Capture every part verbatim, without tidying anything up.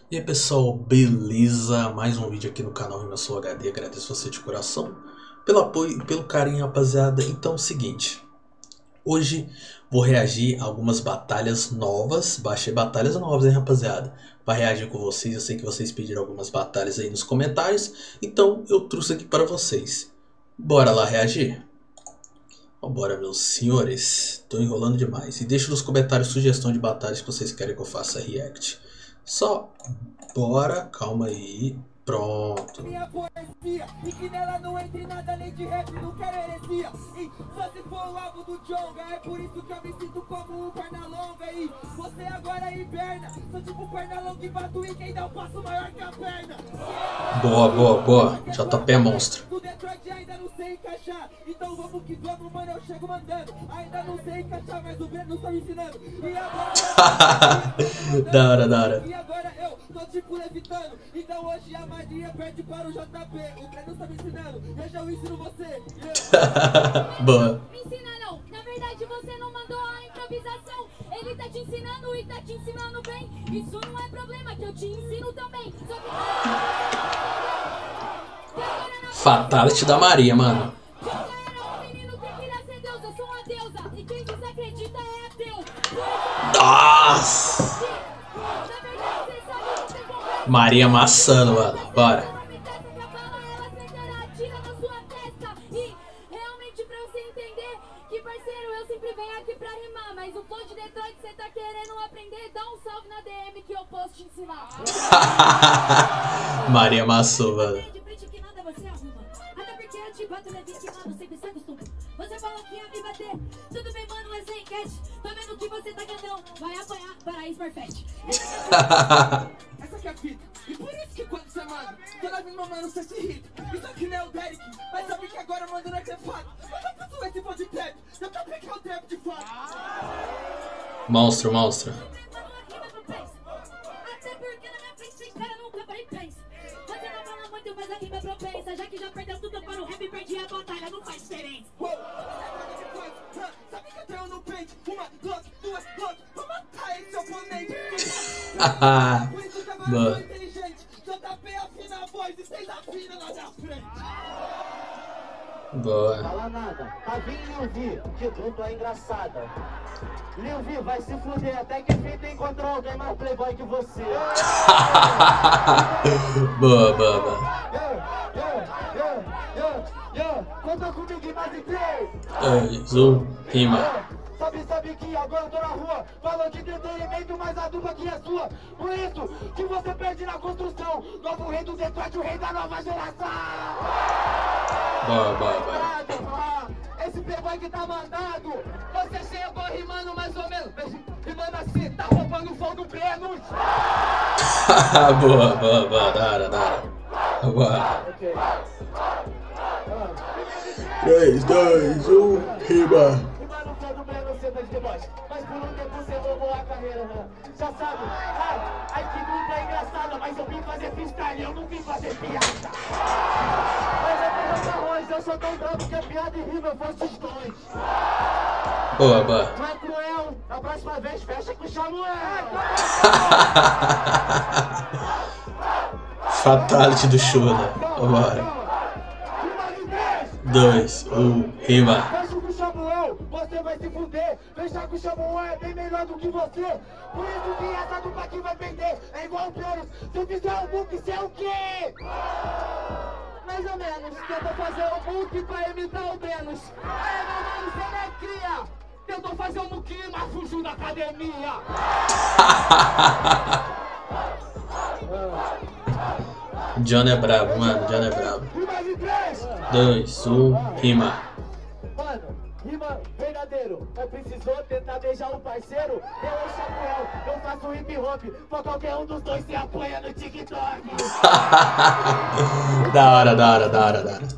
E aí pessoal, beleza? Mais um vídeo aqui no canal RimaSul H D. Agradeço você de coração pelo apoio e pelo carinho, rapaziada. Então é o seguinte, hoje vou reagir a algumas batalhas novas. Baixei batalhas novas, hein, rapaziada? Vai reagir com vocês, eu sei que vocês pediram algumas batalhas aí nos comentários, então eu trouxe aqui para vocês. Bora lá reagir? Bora, meus senhores, tô enrolando demais. E deixa nos comentários sugestão de batalhas que vocês querem que eu faça react. Só bora, calma aí. Pronto. Minha poesia, e que nela não entre nada além de rap, não quero heresia. E só se for o alvo do Jonga, é por isso que eu me sinto como um perna longa. E você agora hiberna, sou tipo perna longa e bato e quem dá o passo maior que a perna. Boa, boa, boa. J P é monstro. Do Detroit ainda não sei encaixar, então vamos que vamos, mano, eu chego mandando. Ainda não sei encaixar, mas o Breno está me ensinando. E agora da hora, da hora. E agora eu tô tipo levitando, então hoje a magia perde para o J P. O Breno está me ensinando, deixa eu ensino você. Boa. Me ensina não, na verdade você não mandou a improvisação. Ele tá te ensinando e tá te ensinando bem. Isso não é problema, que eu te ensino também. Só que... Fatality da Maria, mano. Eu era um menino que queria ser Deus, eu sou uma deusa. E quem desacredita é ateu. Nossa! Na verdade você sabe que você comprou. Maria amassando, mano. Bora. Realmente pra você entender que, parceiro, eu sempre venho aqui pra rimar. Mas o flow de Detroit você tá querendo aprender, dá um salve na D M que eu posso te ensinar. Maria amassou, mano. De frente que nada você arruma. Até porque eu te bato, né, vinte, mano, sempre se acostuma. Você falou que ia me bater, tudo bem, mano, é sem catch. Tô vendo que você tá grandão, vai apanhar para Smurfette. Essa aqui é a fita, e por isso que quando você manda, toda vez meu mano você se irrita. Isso aqui não é o Derek, mas sabe que agora manda não é trepado. Eu tô pensando esse pô de trap, eu tô que é o trap de fato. Monstro, monstro. Até porque na minha frente tem cara nunca parei pensa. Você não fala muito, mas a rima é propensa. Já que já perdeu tudo para o rap, perdi a batalha, não faz diferença. Uou, sabe que eu tenho no peito uma Glock, duas Glock, pra matar esse oponente. Por isso que agora eu sou inteligente, J P afina a voz e vocês afinam na minha frente. Boa. Fala nada, Tavinho e Lil V, que dupla engraçada. Lil V vai se fuder, até que enfim tu encontrou alguém mais playboy que você. Boa, boa, boa. Conta comigo em mais de três. Dois, um, rima. Sabe, sabe que agora eu tô na rua, falando de entretenimento, mas a dupla aqui é sua. Por isso que você perde na construção. Novo rei do Detroit, o rei da nova geração. Boa, boa, boa. Esse playboy que tá mandado, você chegou rimando mais ou menos, rimando assim, tá roubando o fogo do Breno. Boa, boa, boa, da hora, da hora. Boa. três, dois, um, rima. Rimando o fogo do Breno, você tá de deboche, mas por um tempo você roubou a carreira, né? Já sabe, ai, ai que dupla é engraçada, mas eu vim fazer freestyle, eu não vim fazer piada. Mas eu tô pra longe, eu sou tão bravo que a piada e rima eu faço os dois. Boa, boa. Não é cruel, a próxima vez fecha com o Samuel. Fatality do Shuna. Vambora. dois, um, rima. Fecha com o Samuel, você vai se fuder. Fechar com o Samuel é bem melhor do que você. Por isso que essa dupla aqui vai perder. É igual o Breno, se eu fizer um book, você é o quê? Mais ou menos, tentou fazer um book pra imitar o Brenos. Aí, meu mano, você não é cria. Tentou fazer um book, mas fugiu da academia. John é brabo, mano. John é brabo. Rima de três. dois, um, rima. Mano, rima verdadeiro. Mas precisou tentar beijar um parceiro? Eu ou Samuel, eu faço hip hop. Pra qualquer um dos dois se apoia no TikTok. Da hora, da hora, da hora, da hora.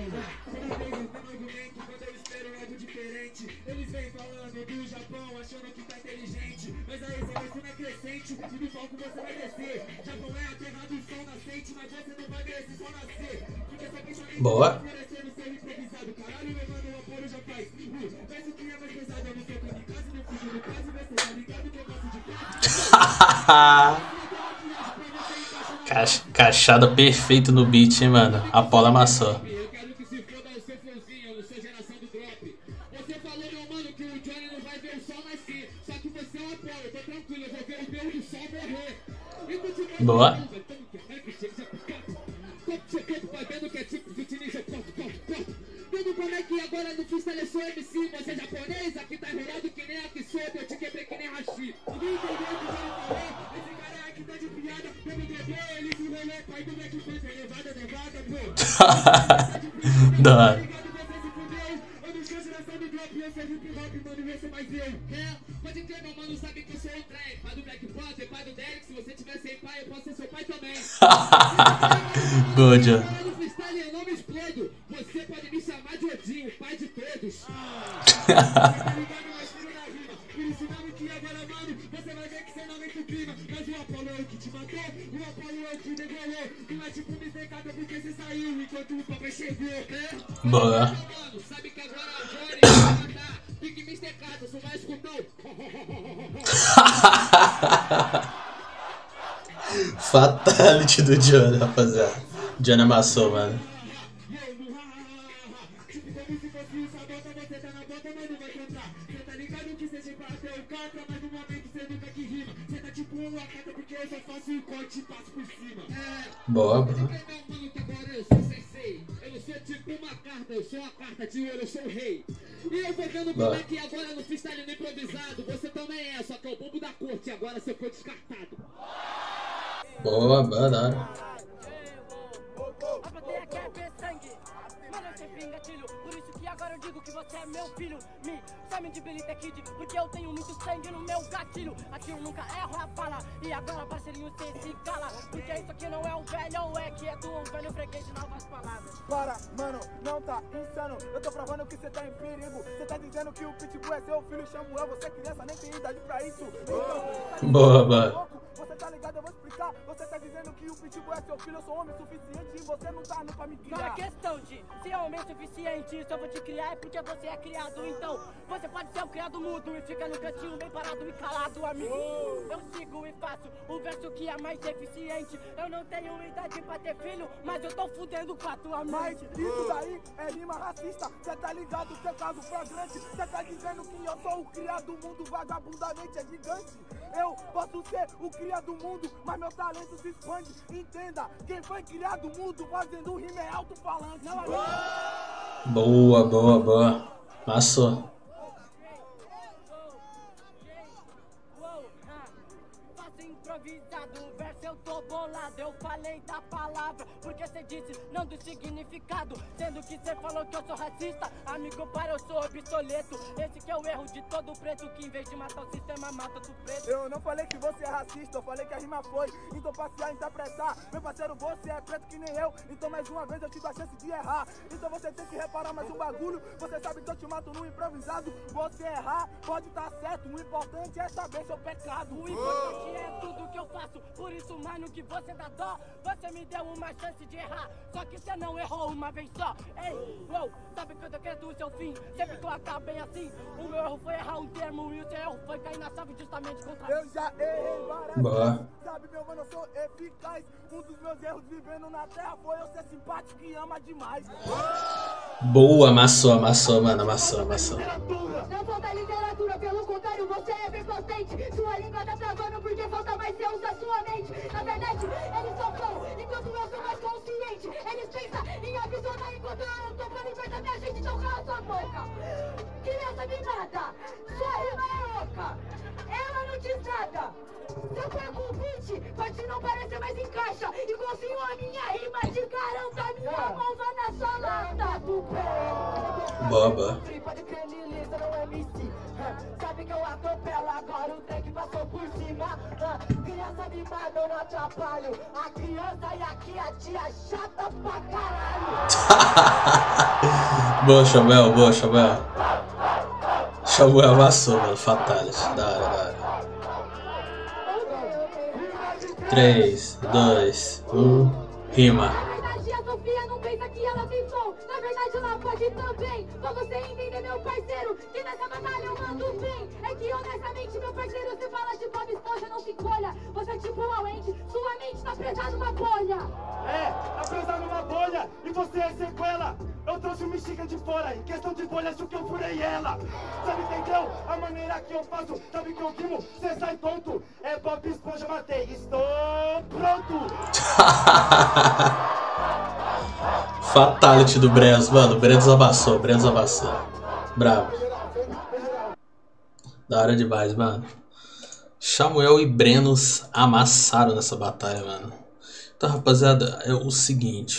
Eles vêm falando do Japão, achando que tá inteligente, mas a excelência não é crescente, e no palco você vai descer. Japão é a terra do sol nascente, mas você não vai ver esse sol nascer. Porque essa questão é Boa. merecendo ser improvisado, caralho, levando o apoio já faz. Peço que é mais pesado, eu não sei como em casa, não fujo no caso, você tá ligado que eu gosto de casa. Cachada perfeito no beat, hein, mano. A Paula amassou. Eu quero que se foda o seu flowzinho, eu sou geração do drop. Você falou, meu mano, que o Johnny não vai ver o sol nascer. Só que você é uma Paula, eu tô tranquilo, eu vou ver o Deus do sol morrer. Boa. Tudo como é que agora no freestyle eu sou M C, você é japonês, aqui tá enrolado que nem aqui sou, eu te quebrei que nem Hashi. Ninguém entendeu o que ele falou, esse cara aqui tá de piada, eu me quebrei, ele se rolou, pai do Black Panther, levada, levada, pô. Da hora. Eu não sou geração do drop, eu sou hip hop, mano, e você mais eu. É, pode crer, meu mano, sabe que eu sou o trem, pai do Black Panther, pai do Derek, se você tiver sem pai, eu posso ser seu pai também. Good. No freestyle eu não me explodo, você pode me chamar de Odinho, pai de todos. Por isso não que agora, mano, você vai ver que você não vem com clima. Mas o Apollo é o que te matou, o Apollo é o que degolou. Não é tipo me secada porque você saiu enquanto o papai chegou, né? Boa. Mano, sabe que agora a Johnny vai matar. Fique me secado, só vai escutar. Fatality do Johnny, rapaziada. Johnny amassou, mano. Boa, boa. Eu não sou tipo uma carta, eu sou a carta de ouro, eu sou o rei. E eu vou vendo como é que agora no freestyle no improvisado você também é, só que é o bobo da corte, agora você foi descartado. Boa, boa, da hora. A plateia quer ver sangue, mas eu sempre engatilho. Por isso que agora eu digo que você é meu filho. Me chame de Billy the Kid, porque eu tenho muito sangue no meu gatilho. Aqui eu nunca erro a bala, e agora parceirinho cê se cala. Porque isso aqui não é o velho, ou é que é do velho freguês de novas palavras. Para, mano, não tá insano. Eu tô provando que você tá em perigo. Você tá dizendo que o Pitbull é seu filho Samuel. Você é criança, nem tem idade pra isso. Então, boa, boa. Você tá ligado, eu vou explicar. Você tá dizendo que o Pitbull é seu filho. Eu sou homem suficiente e você não tá no pra me criar. Não é questão de ser homem suficiente, se eu vou te criar é porque você é criado. Então, você pode ser um criado mudo e fica no cantinho bem parado e calado, amigo. Eu sigo e faço o verso que é mais eficiente. Eu não tenho idade pra ter filho, mas eu tô fudendo com a tua Mas mente. isso daí é rima racista. Cê tá ligado, seu caso flagrante. Cê tá dizendo que eu sou o criado do mundo, vagabundamente é gigante. Eu posso ser o criado do mundo, mas meu talento se expande. Entenda, quem foi criado mudo fazendo rima é alto-falante. Não, amigo. Boa, boa, boa. Passou. Improvisado, o verso eu tô bolado. Eu falei da palavra, porque cê disse não do significado. Sendo que cê falou que eu sou racista. Amigo, para, eu sou obsoleto. Esse que é o erro de todo preto, que em vez de matar o sistema, mata do preto. Eu não falei que você é racista, eu falei que a rima foi. Então passear, interpretar. Meu parceiro, você é preto que nem eu. Então mais uma vez eu te dou a chance de errar. Então você tem que reparar mais um bagulho. Você sabe que eu te mato no improvisado. Você errar, pode estar certo. O importante é saber seu pecado. O importante é tudo que eu faço. Por isso, mano, que você dá dó. Você me deu uma chance de errar, só que você não errou uma vez só. Ei, uou, sabe que eu decreto o seu fim. Sempre que eu acabo bem assim. O meu erro foi errar um termo e o seu erro foi cair na chave justamente contra Eu já errei várias Boa. vezes. Sabe, meu mano, eu sou eficaz. Um dos meus erros vivendo na terra foi eu ser simpático e ama demais. Boa, amassou, amassou, mano. Amassou, amassou. Não falta literatura, pelo contrário, você é prepotente. Sua língua tá travando porque falta mais você usar sua mente. Na verdade, eles só falam enquanto eu sou mais consciente. Eles pensam em aprisionar enquanto eu tô pra libertar minha gente. Então cala sua boca. Criança mimada, sua rima é louca. Ela não diz nada. Se eu pego o beat, pode não parecer, mas encaixa. Igualzinho a minha rima, te garanto, a minha mão vai na sua lata do pé. Boa, boa. Pode crer, Lilisa não é M C. Sabe que eu atropelo, agora o trem passou por cima. Criança mimada, eu não atrapalho. A criança e aqui a tia chata pra caralho. Boa, Samuel, boa, Samuel. Samuel amassou, mano. Fatality. Da hora, da hora. três, dois, um, rima. Na verdade, a Sofia não pensa que ela tem som. Na verdade, ela pode também. Pra você entender, meu parceiro, que nessa batalha eu mando bem. É que honestamente, meu parceiro, você fala de Bob Esponja, não se colha. Você é tipo a Wendy, sua mente tá presa numa bolha. É, tá presa numa bolha e você é sequela. Eu trouxe o Michigan de fora, em questão de bolha, acho que eu furei ela. Sabe, entendeu? A maneira que eu faço, sabe que eu rimo, cê sai tonto. É Bob Esponja, matei, estou pronto. Fatality do Brenos, mano. O Brenos abaçou, o Brenos abaçou. Bravo. Da hora demais, mano. Samuel e Brenos amassaram nessa batalha, mano. Então, rapaziada, é o seguinte.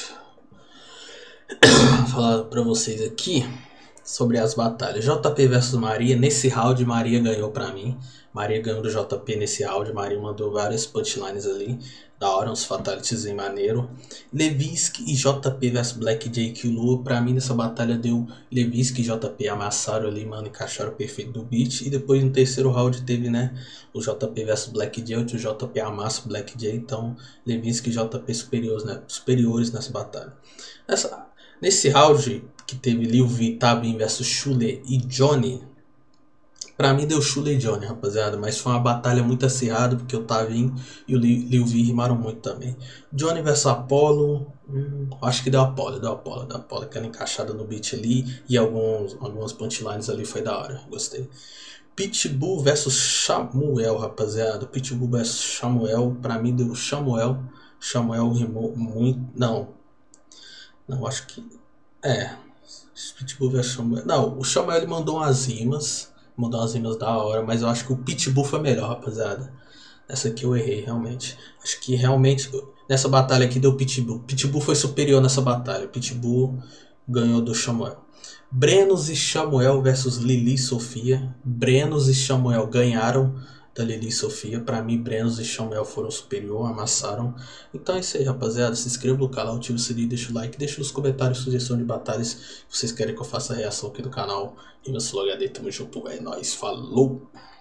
Vou falar pra vocês aqui sobre as batalhas. J P versus Maria. Nesse round, Maria ganhou pra mim. Maria ganhou do J P nesse round. Maria mandou várias punchlines ali. Da hora, uns fatalities em maneiro. Levinsky e J P versus Black J Q Lua. Pra mim, nessa batalha deu Levinsky e J P amassaram ali, mano. Encaixaram perfeito do beat. E depois no terceiro round teve, né, o J P versus Black J. Onde o J P amassa o Black J. Então, Levinsky e J P superiores, né, superiores nessa batalha. Essa, nesse round que teve Lil V, Tabin versus Shuler e Johnny. Pra mim deu Shuler e Johnny, rapaziada. Mas foi uma batalha muito acirrada, porque o Tabin e o Lil V rimaram muito também. Johnny versus Apollo. Hum, acho que deu Apollo, deu Apollo, deu Apollo. Aquela encaixada no beat ali. E alguns, algumas punchlines ali foi da hora. Gostei. Pitbull versus Samuel, rapaziada. Pitbull versus Samuel. Pra mim deu Samuel. Samuel rimou muito. Não. Não, acho que. É. Pitbull versus Samuel. Não, o Samuel ele mandou umas rimas. Mandou umas rimas da hora, mas eu acho que o Pitbull foi melhor, rapaziada. Essa aqui eu errei, realmente. Acho que realmente, nessa batalha aqui deu Pitbull. Pitbull foi superior nessa batalha. Pitbull ganhou do Samuel. Brenos e Samuel versus Lili Sofia. Brenos e Samuel ganharam da Lili Sofia. Pra mim, Brenos e Samuel foram superior, amassaram. Então é isso aí, rapaziada. Se inscreva no canal, ative o sininho, deixa o like, deixa nos comentários sugestão de batalhas que vocês querem que eu faça a reação aqui do canal. E meu Slow H D, tamo junto, é nóis, falou!